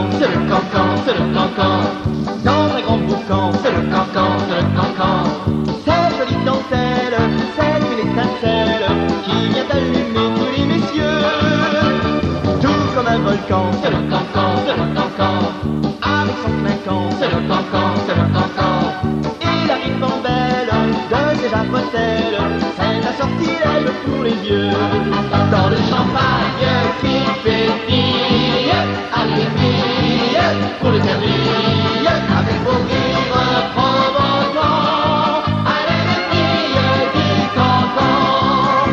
cancan, c'est le cancan, c'est le cancan. Dans un grand boucan, c'est le cancan, c'est le cancan. Cette jolie dentelle, c'est une étincelle qui vient allumer tous les messieurs. Tout comme un volcan, c'est le cancan, c'est le cancan. Avec son clinquant, c'est le cancan, c'est le cancan. Et la ribambelle de ses japotelles, c'est un sortilège pour les vieux. Dans le champagne qui pétille, allez filles, pour le servir, avec vos rires provocants, allez les filles du cancan.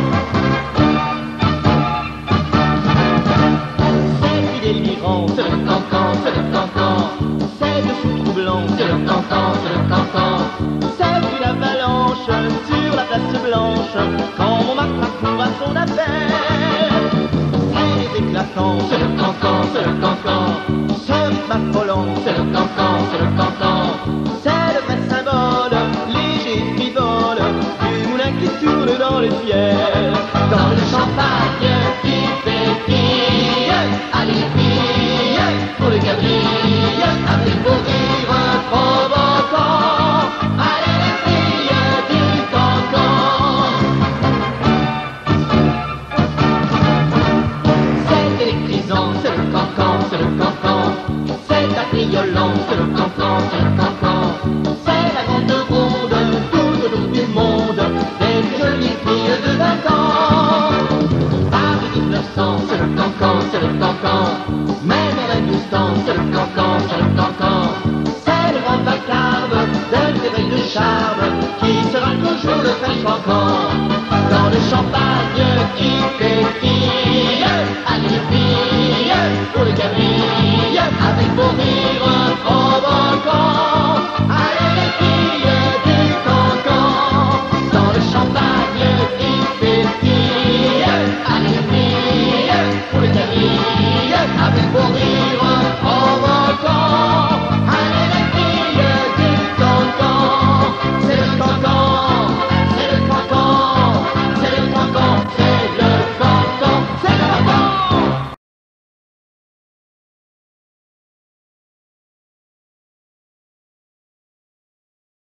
C'est du délirant, c'est le cancan, c'est le cancan. C'est de sous troublant, c'est le cancan, c'est le cancan. C'est une avalanche sur la place blanche, quand mon Martin court à son appel. C'est éclatant, c'est le cancan, c'est le cancan. Ce rythme affolant, c'est le cancan, c'est le cancan. C'est le vrai symbole, léger et frivole, du moulin qui tourne dans le ciel. Dans le champagne qui pétille, allez filles, pour le quadrille, avec vos rires provocants, allez les filles du cancan. C'est électrisant, c'est le cancan, c'est le cancan. C'est affriolant, c'est le cancan, c'est le cancan. C'est la grande ronde, tout autour du monde, des plus jolies filles de 20 ans. Paris 1900, c'est le cancan, c'est le cancan. Même en Hindustan, c'est le cancan, c'est le cancan. C'est le grand vacarme de tes règles de charme qui sera toujours le French cancan.